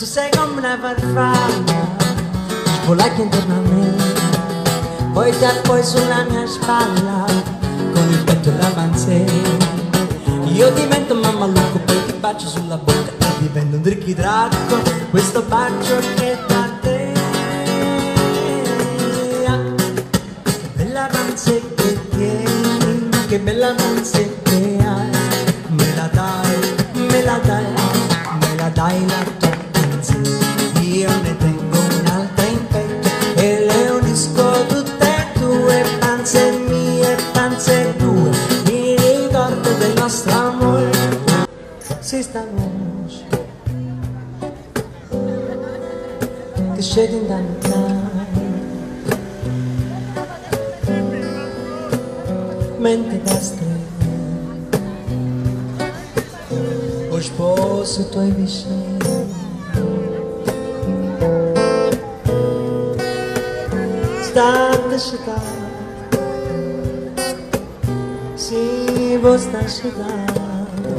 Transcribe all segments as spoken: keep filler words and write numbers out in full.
Tu sei come una farfalla, svolacchi intorno a me, poi ti appoi sulla mia spalla, con il petto e la panzetta. Io divento mammalucco, poi ti bacio sulla bocca e divento un drichidracco, questo bacio che da te. Che bella panzetta che tieni, che bella panzetta che hai, me la dai, me la dai, me la dai la tua. Io ne tengo un'altra in petto e le unisco tutte e due, panze mie, panze tue, mi ricordo del nostro amore. Se sta voce che scende da lontano, mente da strada, o sposo i tuoi vicini. State asciugando, sì, voi sta asciugando,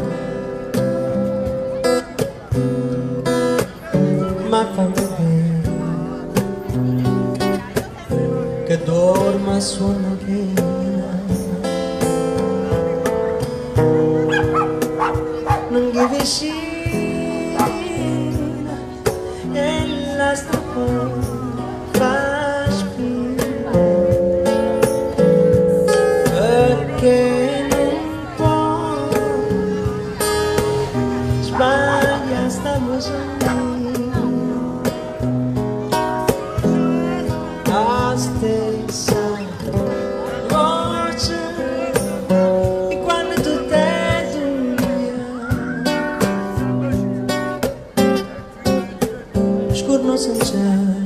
ma fammi bene, che dorma su una china, non gli vicina, e la stupore. Che non può sbagliare sta voce la stessa voce e quando tu te duia scurno sincero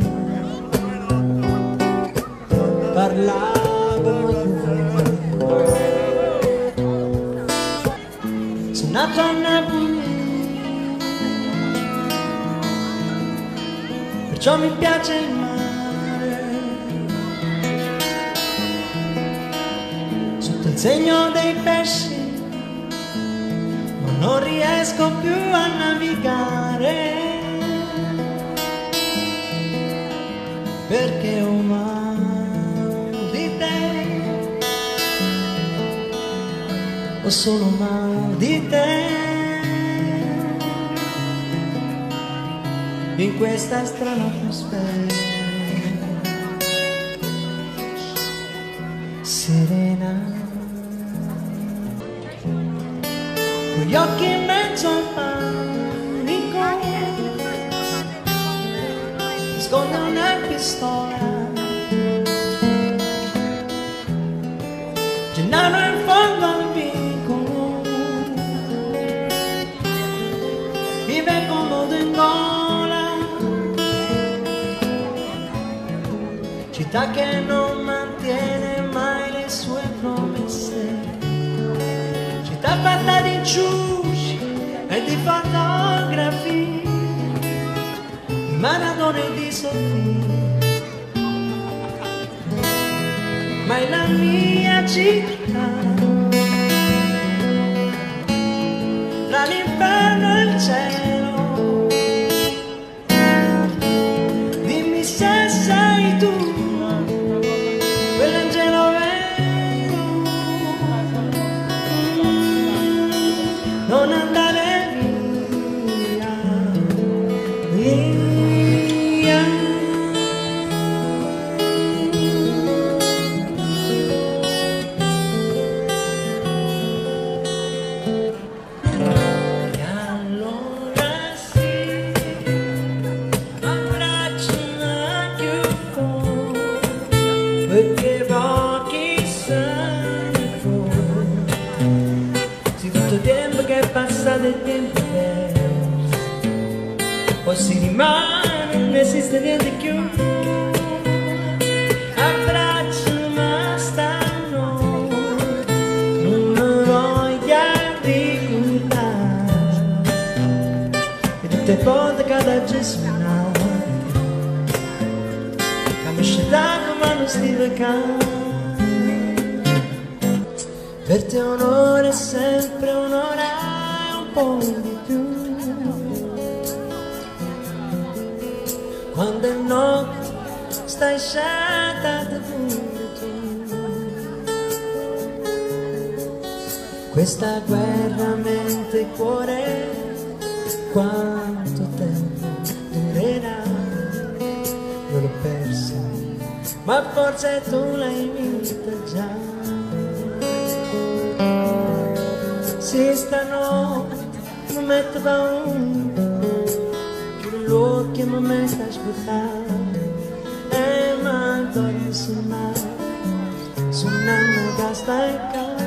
parlava mai. Sono nato a Napoli, perciò mi piace il mare, sotto il segno dei pesci, ma non riesco più a navigare, perché ho mal di te. Ho solo mal di te in questa strana atmosfera serena, con gli occhi in mezzo al panico, nasconde una pistola, Gennaro in fondo al vicolo, vive comodo in gola, città che non mantiene mai le sue promesse, città fatta di ciuci e di fotografi, di Maradona e di Sofì. Ma è la mia città, tra l'inferno e il cielo, dimmi se sei tu, quell'angelo vero, non andare via, via. Perché pochi sanno se tutto il tempo che è passato è tempo perso, poi si rimane, non esiste niente più. Abbracciano ma stanno, non mi voglio ricordare, e tutte le volte che da Gesù mi scegliamo ma non stive cane. Per te onore è sempre onore, un po' di più. stai sciata da tu. Questa guerra mente il cuore, quanto tempo durerà? Non l'ho persa, ma forse tu l'hai vinta già. Si stanotte mi metto paura, chiudo l'occhio e mi metto a aspettare, e mi dormo sul mare, suonando da staccare.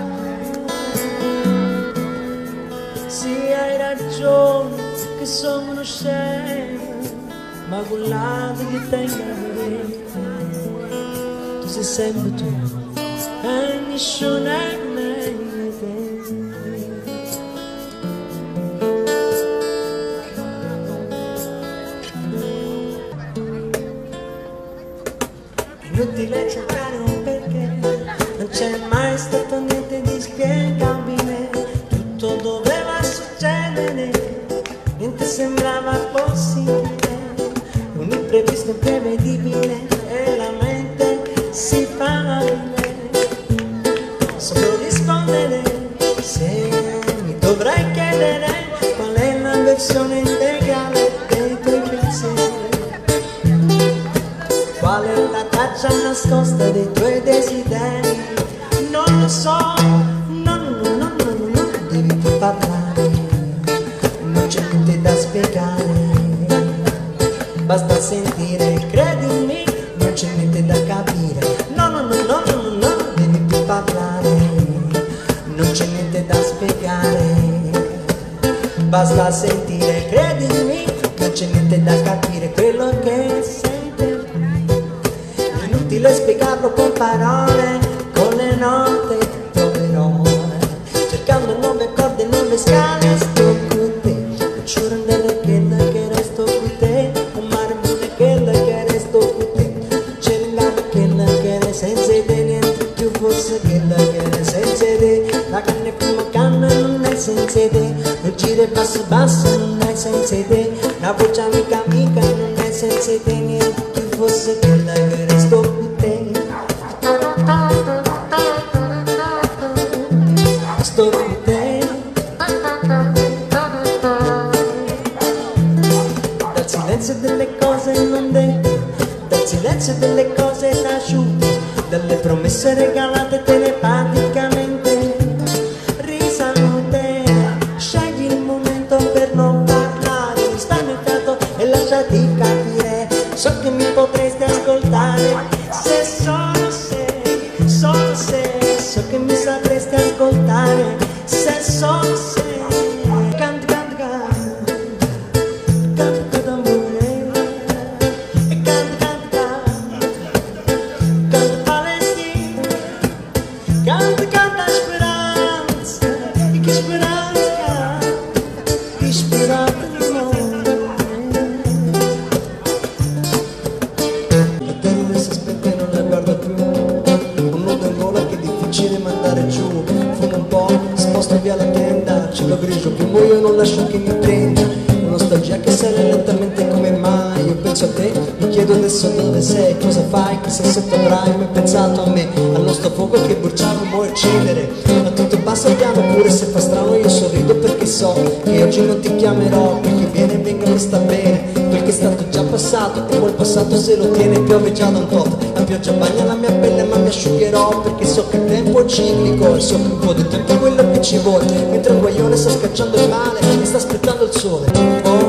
Sì, hai ragione che sono uno scemo, ma quel lato che tengo a vedere, tu sei sempre tu e nessuno è meglio di te. Inutile cercare un perché, non c'è mai stato niente di spiegabile, tutto doveva succedere, niente sembrava possibile, un imprevisto imprevedibile e la mente si fa male. Solo rispondere se mi dovrei chiedere qual è la versione integrale dei tuoi pensieri, qual è la traccia nascosta dei tuoi desideri. Non lo so, no, no, no, no, no, no, devi più parlare, non c'è niente da spiegare, basta sentire, credimi, non c'è niente da capire. No, no, no, no, no, no, no, devi più parlare, non c'è niente da spiegare, basta sentire, credimi, non c'è niente da capire quello che senti. Inutile spiegarlo con parole, con le note troverò, cercando nuove corde, nuove scale, sto con te, giurando che resto con te, un mare buone che resto con te, c'è l'anno che ne senza te, niente più forse che ne senza te, la canna prima canna non è senza te, non gira basso basso non è senza te, la voce amica amica non è senza te, niente più forse che resto con te. Sto con te, dal silenzio delle cose non dette, dal silenzio delle cose asciutte, dalle promesse regalate telepaticamente, risalute, scegli il momento per non parlare, risparmiato e lasciati capire, so che mi potresti ascoltare, se solo sei, solo sei, so che mi sapresti ascoltare, se solo sei. Canta, canta, canta, canta d'amore, e canta, canta, canta, canta Palestina, canta, canta speranza, e che speranza, che speranza di amore. La terra si aspetta e non la guarda più, un nodo in gola che è difficile mandare giù, fumo un po', sposto via la tenda, cielo grigio che muoio non lascio che mi prenda, una nostalgia che sale lentamente come mai, io penso a te, mi chiedo adesso dove sei, cosa fai, che senso avrai, mai pensato a me, al nostro fuoco che bruciava muore cenere, ma tutto passa piano pure se fa strano, io sorrido perché so che oggi non ti chiamerò, quel che viene venga mi sta bene, quel che è stato già passato e quel passato se lo tiene, piove già da un tot, la pioggia bagna la mia pelle ma mi asciugherò, perché so che il tempo è ciclico e so che un po' di tempo è quello che ci vuole, mentre un guaglione sta scacciando il male e sta aspettando il sole. Oh,